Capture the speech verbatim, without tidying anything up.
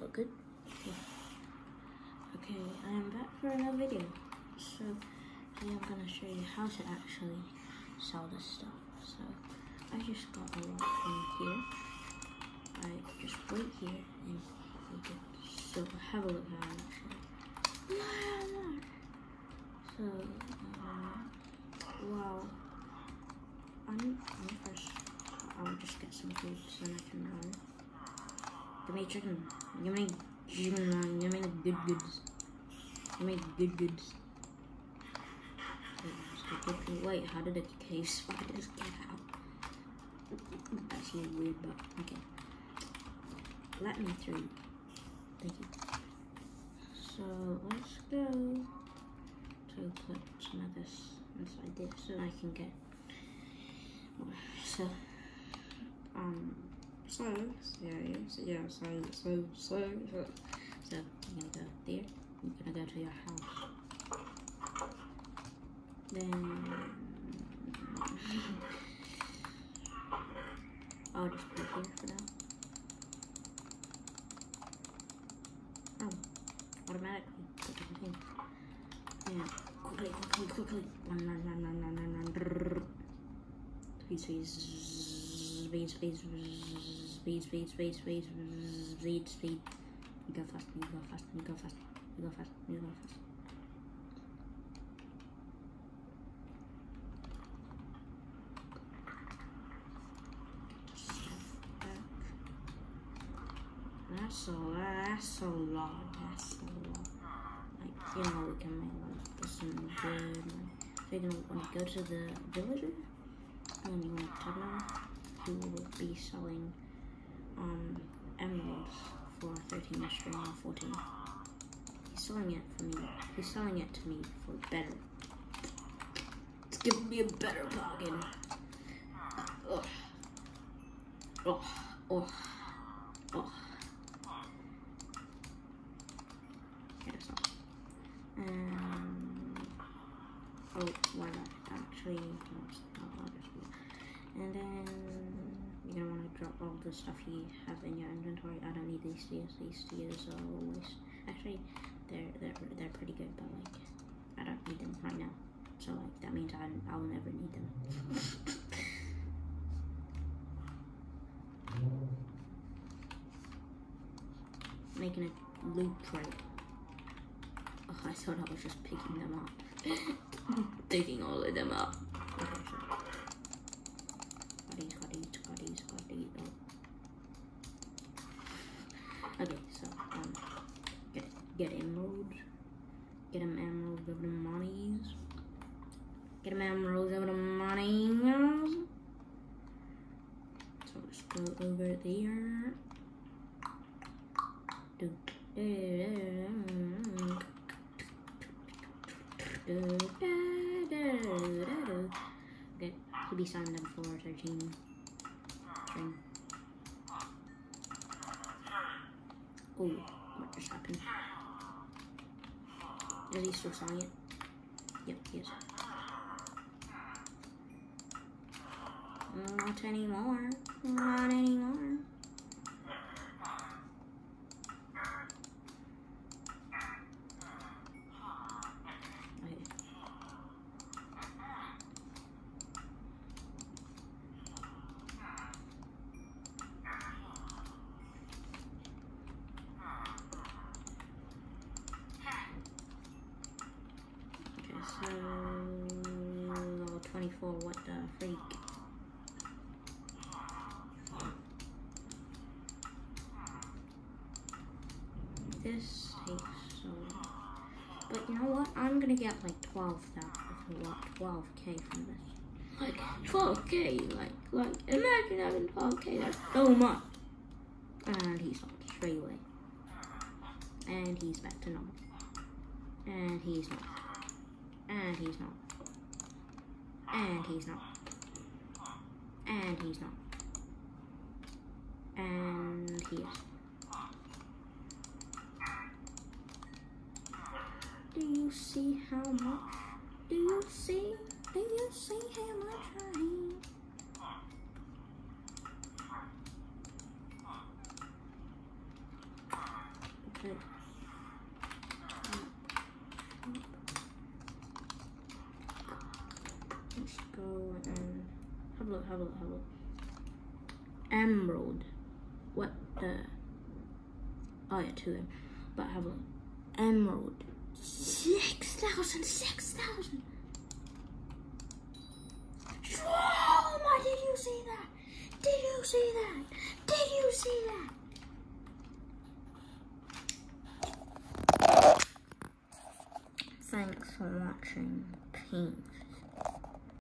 good? Yeah. Okay, I am back for another video. So today I'm gonna show you how to actually sell this stuff. So I just got a lot from here. I just wait here and we get so have a look how I'm actually. So um, wow. I'm, I'm first. I'll just get some food so then I can run. Give me chicken. Give me chicken. Give me good goods. Give me good goods. Wait, wait, how did the cave spiders get out? That's weird, but okay. Let me through. Thank you. So let's go to put some of this inside this so I can get more. So um so yeah yeah so yeah so so so so so you're gonna go there, you're gonna go to your house. Then I'll just put here for now. Oh, automatically put everything. And quickly, quickly, quickly. Run, run, run, run, run, run, run. Speed, speed, speed, speed, speed, speed, speed, speed, speed, speed. You go fast, you go fast, you go fast, you go fast, you go fast. That's a lot, that's a lot, that's a lot. Like, you know, we can make like this and good. Like, so you're gonna want to go to the villager, and you want to tell them who will be selling um, emeralds for thirteen string or fourteen. He's selling it for me, he's selling it to me for better. It's giving me a better bargain. Ugh. Oh, oh, oh. Um, oh, why not? Actually, no, it's not obviously. And then you're gonna want to drop all the stuff you have in your inventory. I don't need these steers. These steers are always actually they're they're they're pretty good, but like I don't need them right now. So like that means I I'll never need them. Making a loot crate. Oh, I thought I was just picking them up. Picking all of them up. Okay, sure. Got these, got these, got these, got these. Oh. Okay, so, um, get, get emeralds. Get them emeralds of the monies. Get them emeralds of the monies. So let's go over there. Do, do, do, okay, he'll be selling them for thirteen string. Oh, what just happened? Is he still selling it? Yep, he is. Not anymore. Not anymore. So, level twenty-four, what the freak? This takes so long. But you know what? I'm gonna get like twelve thousand, what, twelve K from this. Like, twelve K, like, like, imagine having twelve K, that's so much. And he's not, straight away. And he's back to normal. And he's not. And he's not. And he's not. And he's not. And he is. Do you see how much? Do you see? Do you see how much I am? Wait. Let's go and have a look, have a look, have a look. Emerald. What the? Oh yeah, two M. But have a look. Emerald. Six thousand, six thousand. Oh my! Did you see that? Did you see that? Did you see that? Thanks for watching. Peace.